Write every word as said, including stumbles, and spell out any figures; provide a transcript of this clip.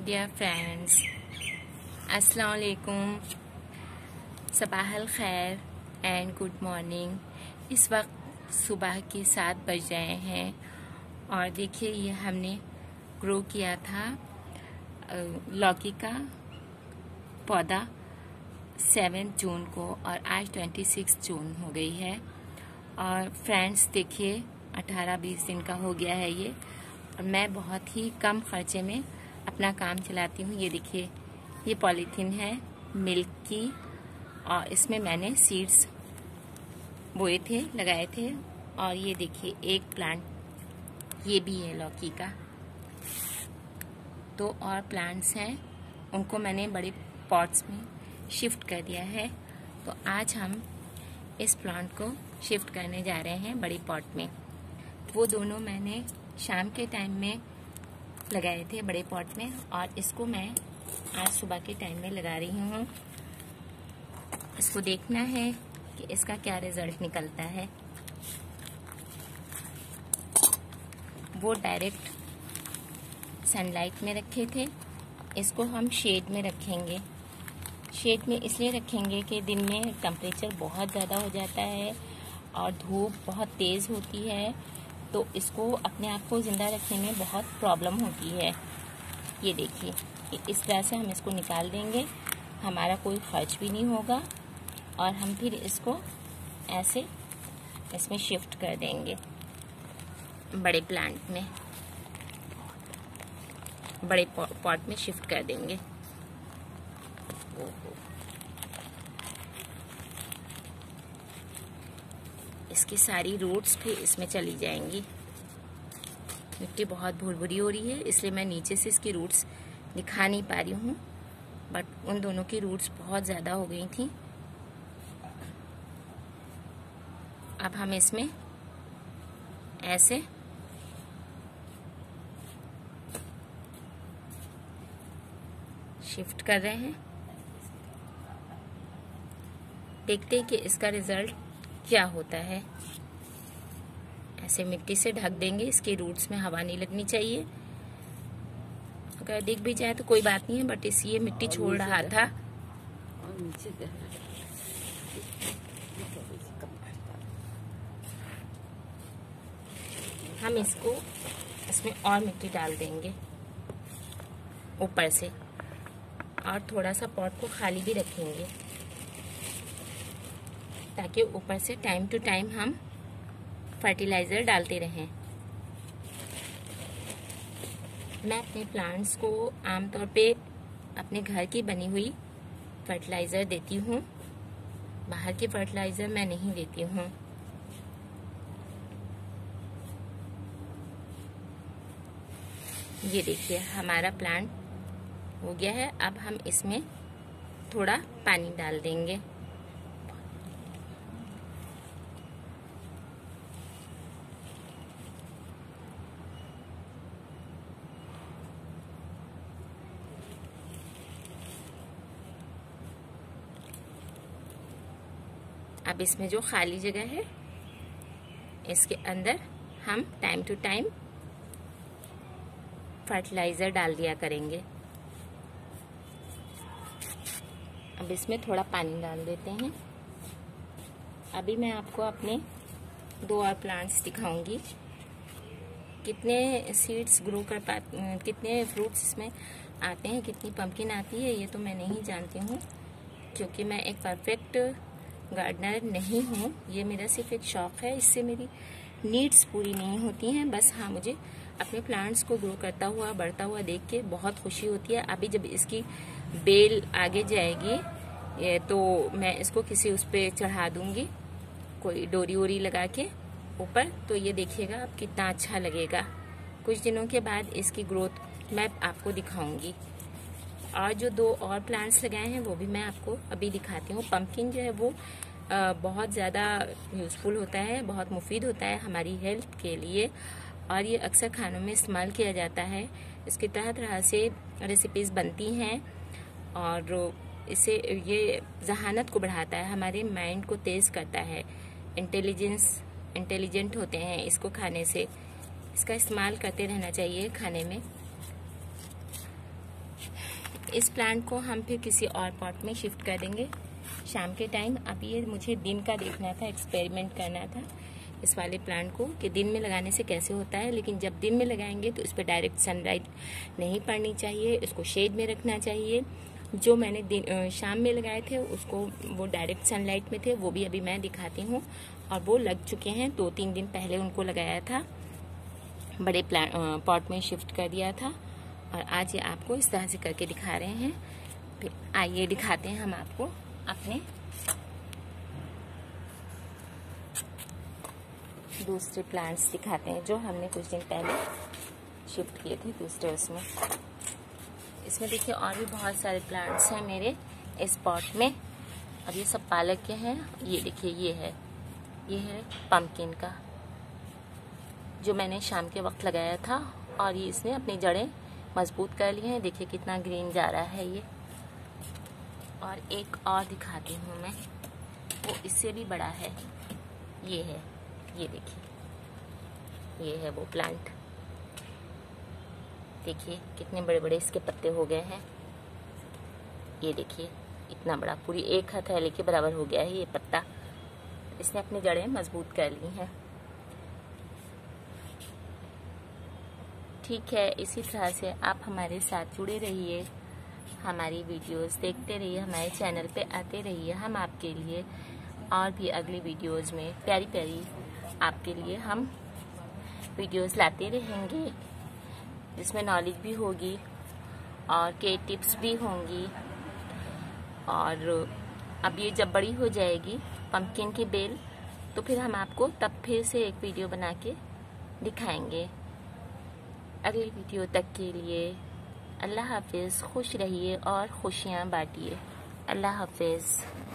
Dear friends, अस्सलाम वालेकुम, सबाहल खैर एंड गुड मॉर्निंग। इस वक्त सुबह के सात बज रहे हैं और देखिए ये हमने ग्रो किया था लौकी का पौधा सेवन जून को और आज छब्बीस जून हो गई है। और फ्रेंड्स देखिए अठारह बीस दिन का हो गया है ये, और मैं बहुत ही कम खर्चे में अपना काम चलाती हूँ। ये देखिए ये पॉलीथीन है मिल्क की और इसमें मैंने सीड्स बोए थे, लगाए थे। और ये देखिए एक प्लांट ये भी है लौकी का। दो और प्लांट्स हैं, उनको मैंने बड़े पॉट्स में शिफ्ट कर दिया है। तो आज हम इस प्लांट को शिफ्ट करने जा रहे हैं बड़ी पॉट में। वो दोनों मैंने शाम के टाइम में लगाए थे बड़े पॉट में, और इसको मैं आज सुबह के टाइम में लगा रही हूँ। इसको देखना है कि इसका क्या रिजल्ट निकलता है। वो डायरेक्ट सनलाइट में रखे थे, इसको हम शेड में रखेंगे। शेड में इसलिए रखेंगे कि दिन में टेम्परेचर बहुत ज़्यादा हो जाता है और धूप बहुत तेज़ होती है, तो इसको अपने आप को ज़िंदा रखने में बहुत प्रॉब्लम होती है। ये देखिए इस तरह से हम इसको निकाल देंगे, हमारा कोई खर्च भी नहीं होगा, और हम फिर इसको ऐसे इसमें शिफ्ट कर देंगे बड़े प्लांट में, बड़े पॉट में शिफ्ट कर देंगे। इसकी सारी रूट्स फिर इसमें चली जाएंगी। मिट्टी बहुत भुरभुरी हो रही है, इसलिए मैं नीचे से इसकी रूट्स दिखा नहीं पा रही हूँ, बट उन दोनों की रूट्स बहुत ज़्यादा हो गई थी। अब हम इसमें ऐसे शिफ्ट कर रहे हैं। देखते हैं कि इसका रिजल्ट क्या होता है। ऐसे मिट्टी से ढक देंगे, इसके रूट्स में हवा नहीं लगनी चाहिए। अगर दिख भी जाए तो कोई बात नहीं है, बट इस ये मिट्टी छोड़ रहा था। हम इसको इसमें और मिट्टी डाल देंगे ऊपर से, और थोड़ा सा पॉट को खाली भी रखेंगे ताकि ऊपर से टाइम टू टाइम हम फर्टिलाइज़र डालते रहें। मैं अपने प्लांट्स को आमतौर पे अपने घर की बनी हुई फर्टिलाइज़र देती हूँ, बाहर की फर्टिलाइज़र मैं नहीं देती हूँ। ये देखिए हमारा प्लांट हो गया है। अब हम इसमें थोड़ा पानी डाल देंगे। अब इसमें जो खाली जगह है इसके अंदर हम टाइम टू टाइम फर्टिलाइज़र डाल दिया करेंगे। अब इसमें थोड़ा पानी डाल देते हैं। अभी मैं आपको अपने दो और प्लांट्स दिखाऊंगी, कितने सीड्स ग्रो कर पा कितने फ्रूट्स इसमें आते हैं, कितनी पंपकिन आती है, ये तो मैं नहीं जानती हूँ, क्योंकि मैं एक परफेक्ट गार्डनर नहीं हूँ। ये मेरा सिर्फ एक शौक है, इससे मेरी नीड्स पूरी नहीं होती हैं। बस हाँ, मुझे अपने प्लांट्स को ग्रो करता हुआ बढ़ता हुआ देख के बहुत खुशी होती है। अभी जब इसकी बेल आगे जाएगी तो मैं इसको किसी उस पर चढ़ा दूंगी, कोई डोरी वोरी लगा के ऊपर, तो ये देखिएगा अब कितना अच्छा लगेगा। कुछ दिनों के बाद इसकी ग्रोथ मैं आपको दिखाऊंगी। और जो दो और प्लांट्स लगाए हैं वो भी मैं आपको अभी दिखाती हूँ। पंपकिन जो है वो आ, बहुत ज़्यादा यूज़फुल होता है, बहुत मुफीद होता है हमारी हेल्थ के लिए, और ये अक्सर खानों में इस्तेमाल किया जाता है। इसकी तरह तरह से रेसिपीज़ बनती हैं, और इससे ये जहानत को बढ़ाता है, हमारे माइंड को तेज़ करता है, इंटेलिजेंस इंटेलिजेंट होते हैं इसको खाने से। इसका इस्तेमाल करते रहना चाहिए खाने में। इस प्लांट को हम फिर किसी और पॉट में शिफ्ट कर देंगे शाम के टाइम। अब ये मुझे दिन का देखना था, एक्सपेरिमेंट करना था इस वाले प्लांट को कि दिन में लगाने से कैसे होता है। लेकिन जब दिन में लगाएंगे तो इस पर डायरेक्ट सनलाइट नहीं पड़नी चाहिए, इसको शेड में रखना चाहिए। जो मैंने दिन शाम में लगाए थे उसको वो डायरेक्ट सनलाइट में थे, वो भी अभी मैं दिखाती हूँ। और वो लग चुके हैं, दो तीन दिन पहले उनको लगाया था, बड़े प्लांट पॉट में शिफ्ट कर दिया था और आज ये आपको इस तरह से करके दिखा रहे हैं। फिर आइए दिखाते हैं हम आपको अपने दूसरे प्लांट्स दिखाते हैं जो हमने कुछ दिन पहले शिफ्ट किए थे दूसरे उसमें। इसमें देखिए और भी बहुत सारे प्लांट्स हैं मेरे इस पॉट में। अब ये सब पालक के हैं। ये देखिए ये है ये है पम्पकिन का, जो मैंने शाम के वक्त लगाया था और ये इसने अपनी जड़ें मजबूत कर ली हैं। देखिए कितना ग्रीन जा रहा है ये। और एक और दिखाती हूँ मैं, वो इससे भी बड़ा है। ये है, ये देखिए ये है वो प्लांट। देखिए कितने बड़े बड़े इसके पत्ते हो गए हैं। ये देखिए इतना बड़ा, पूरी एक हथेली के बराबर हो गया है ये पत्ता। इसने अपनी जड़ें मजबूत कर ली हैं। ठीक है, इसी तरह से आप हमारे साथ जुड़े रहिए, हमारी वीडियोस देखते रहिए, हमारे चैनल पे आते रहिए। हम आपके लिए और भी अगली वीडियोस में प्यारी प्यारी आपके लिए हम वीडियोस लाते रहेंगे, जिसमें नॉलेज भी होगी और के टिप्स भी होंगी। और अब ये जब बड़ी हो जाएगी पम्पकिन की बेल, तो फिर हम आपको तब फिर से एक वीडियो बना के दिखाएंगे। अगली वीडियो तक के लिए अल्लाह हाफिज़। खुश रहिए और खुशियाँ बांटिए। अल्लाह हाफिज़।